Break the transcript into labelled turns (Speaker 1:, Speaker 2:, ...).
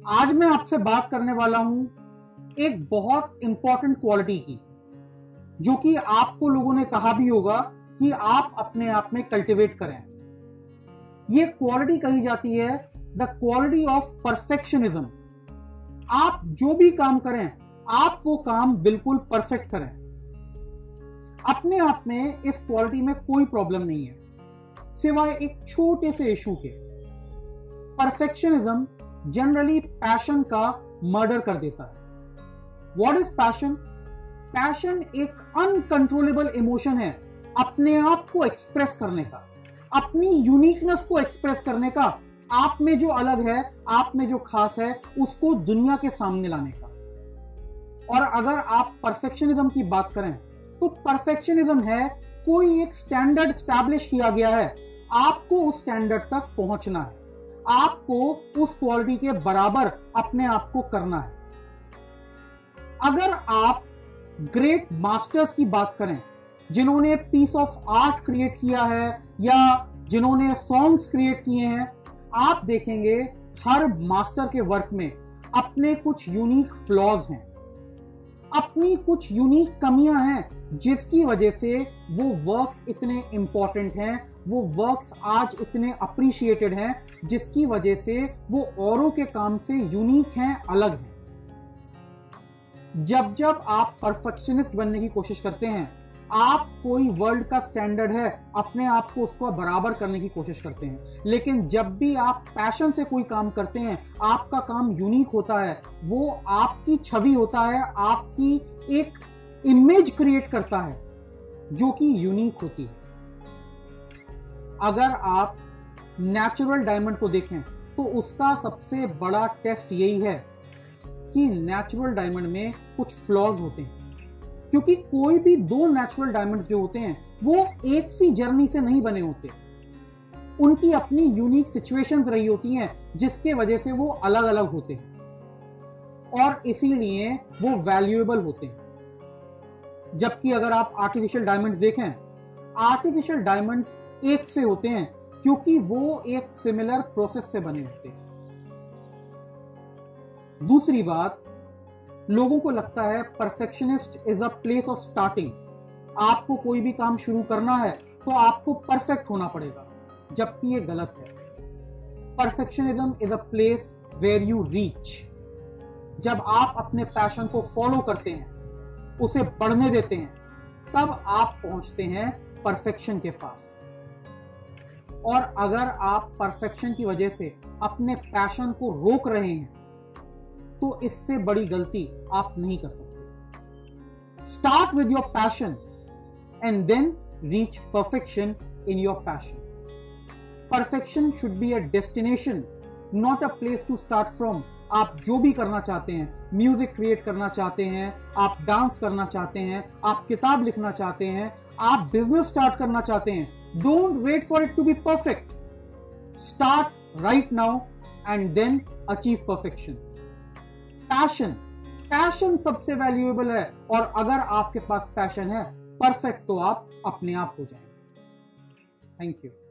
Speaker 1: आज मैं आपसे बात करने वाला हूं एक बहुत इंपॉर्टेंट क्वालिटी की, जो कि आपको लोगों ने कहा भी होगा कि आप अपने आप में कल्टीवेट करें। यह क्वालिटी कही जाती है द क्वालिटी ऑफ परफेक्शनिज्म। आप जो भी काम करें, आप वो काम बिल्कुल परफेक्ट करें। अपने आप में इस क्वालिटी में कोई प्रॉब्लम नहीं है, सिवाय एक छोटे से इशू के। परफेक्शनिज्म जनरली पैशन का मर्डर कर देता है। What is passion? पैशन एक अनकंट्रोलेबल इमोशन है, अपने आप को एक्सप्रेस करने का, अपनी यूनिकनेस को एक्सप्रेस करने का, आप में जो अलग है, आप में जो खास है, उसको दुनिया के सामने लाने का। और अगर आप परफेक्शनिज्म की बात करें तो परफेक्शनिज्म है कोई एक स्टैंडर्ड स्टैब्लिश किया गया है, आपको उस स्टैंडर्ड तक पहुंचना है, आपको उस क्वालिटी के बराबर अपने आप को करना है। अगर आप ग्रेट मास्टर्स की बात करें, जिन्होंने पीस ऑफ आर्ट क्रिएट किया है या जिन्होंने सॉन्ग्स क्रिएट किए हैं, आप देखेंगे हर मास्टर के वर्क में अपने कुछ यूनिक फ्लॉज हैं, अपनी कुछ यूनिक कमियां हैं, जिसकी वजह से वो वर्क्स इतने इंपॉर्टेंट हैं, वो वर्क्स आज इतने अप्रिशिएटेड हैं, जिसकी वजह से वो औरों के काम से यूनिक हैं, अलग हैं। जब जब आप परफेक्शनिस्ट बनने की कोशिश करते हैं, आप कोई वर्ल्ड का स्टैंडर्ड है, अपने आप को उसको बराबर करने की कोशिश करते हैं। लेकिन जब भी आप पैशन से कोई काम करते हैं, आपका काम यूनिक होता है, वो आपकी छवि होता है, आपकी एक इमेज क्रिएट करता है जो कि यूनिक होती है। अगर आप नेचुरल डायमंड को देखें तो उसका सबसे बड़ा टेस्ट यही है कि नेचुरल डायमंड में कुछ फ्लॉज होते हैं, क्योंकि कोई भी दो नेचुरल डायमंड्स जो होते हैं वो एक सी जर्नी से नहीं बने होते, उनकी अपनी यूनिक सिचुएशंस रही होती हैं, जिसके वजह से वो अलग अलग होते हैं और इसीलिए वो वैल्यूएबल होते हैं। जबकि अगर आप आर्टिफिशियल डायमंड्स देखें, आर्टिफिशियल डायमंड्स एक से होते हैं क्योंकि वो एक सिमिलर प्रोसेस से बने होते हैं। दूसरी बात, लोगों को लगता है perfectionist is a place of starting. आपको कोई भी काम शुरू करना है तो आपको परफेक्ट होना पड़ेगा, जबकि ये गलत है। Perfectionism is a place where you reach. जब आप अपने पैशन को फॉलो करते हैं, उसे बढ़ने देते हैं, तब आप पहुंचते हैं परफेक्शन के पास। और अगर आप परफेक्शन की वजह से अपने पैशन को रोक रहे हैं, तो इससे बड़ी गलती आप नहीं कर सकते। Start with your passion and then reach perfection in your passion. Perfection should be a destination, not a place to start from. आप जो भी करना चाहते हैं, म्यूजिक क्रिएट करना चाहते हैं, आप डांस करना चाहते हैं, आप किताब लिखना चाहते हैं, आप बिजनेस स्टार्ट करना चाहते हैं, don't wait for it to be perfect. Start right now and then achieve perfection. Passion सबसे वैल्यूएबल है, और अगर आपके पास पैशन है, परफेक्ट तो आप अपने आप हो जाएंगे। Thank you.